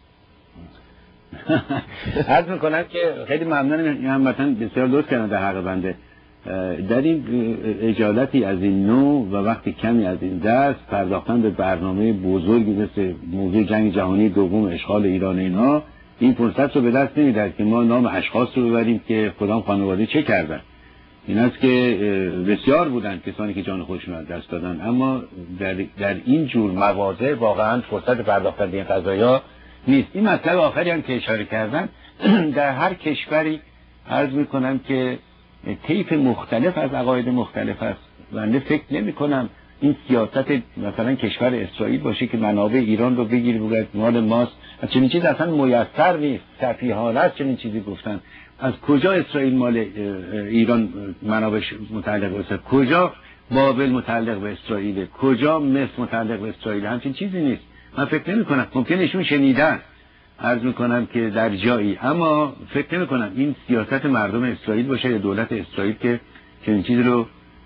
عرض میکنم که خیلی ممنونم، این هموطن بسیار لطف کردن در حق بنده. در این اجالتی از این نوع و وقتی کمی از این دست پرداختن به برنامه بزرگی مثل موضوع جنگ جهانی دوم، اشغال ایران، اینا این فرصت رو به دست نمیدهد که ما نام اشخاص رو ببریم که کدام خانواده چه کردن. این است که بسیار بودن کسانی که جان خودشون از دست دادن، اما در این جور مواضع واقعا فرصت پرداختن به این قضایا نیست. این مطلب آخری هم که اشاره کردن در هر کشوری عرض میکنم که طیف مختلف از عقاید مختلف است. بنده فکر نمی کنم این سیاست مثلا کشور اسرائیل باشه که منابع ایران رو بگیری بگوید مال ماست. از چنین چیز اصلا میسر نیست، سفیهانه است چنین چیزی گفتن. از کجا اسرائیل مال ایران منابعش متعلق به اسرائیل؟ کجا بابل متعلق به اسرائیل؟ کجا مصر متعلق به اسرائیل؟ همچین چیزی نیست. من فکر نمی کنم، ممکن ایشون شنیدن عرض میکنم که در جایی، اما فکر نمی کنم این سیاست مردم اسرائیل باشه یا دولت اسرائیل که چنین چیزی رو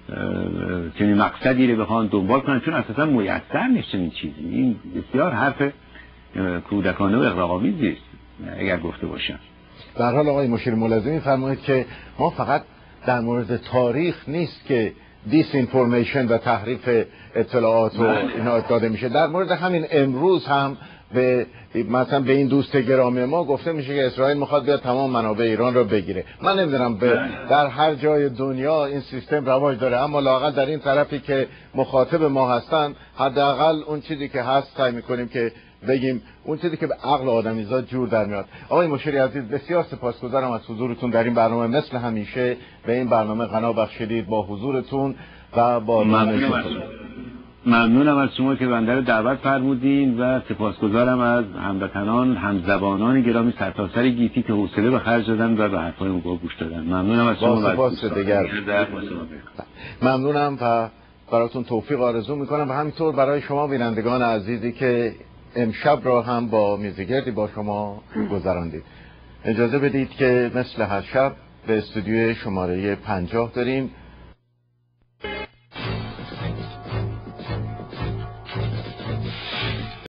چنین مقصدی رو بخوان دنبال کنن، چون اساسا میسر نیست چنین چیزی. این بسیار حرف کودکانه و اغراق‌آمیزی است اگر گفته باشم. به هر حال آقای مشیر ملازمی فرمایید که ما فقط در مورد تاریخ نیست که دیس اینفورمیشن و تحریف اطلاعات و اینا داده میشه، در مورد همین امروز هم به مثلا به این دوست گرامی ما گفته میشه که اسرائیل میخواد بیاد تمام منابع ایران رو بگیره. من نمیدونم در هر جای دنیا این سیستم رواج داره، اما لااقل در این طرفی که مخاطب ما هستن حداقل اون چیزی که هست سعی میکنیم که بگیم، اون چیزی که به عقل آدمیزاد جور در میاد. آقای مشیری عزیز بسیار سپاسگزارم از حضورتون در این برنامه، مثل همیشه به این برنامه غنا بخشیدید با حضورتون و با ممنونم از شما که بنده رو دعوت فرمودین و سپاسگزارم از هموطنان همزبانان گرامی سرتاسر گیتی که حوصله به خرج دادن و به حرفای ما گوش دادن. ممنونم از شما. سپاس دیگر. ممنونم و براتون توفیق آرزو میکنم و همینطور برای شما بینندگان عزیزی که امشب را هم با میزگردی با شما گذراندید. اجازه بدید که مثل هر شب به استودیو شماره 50 داریم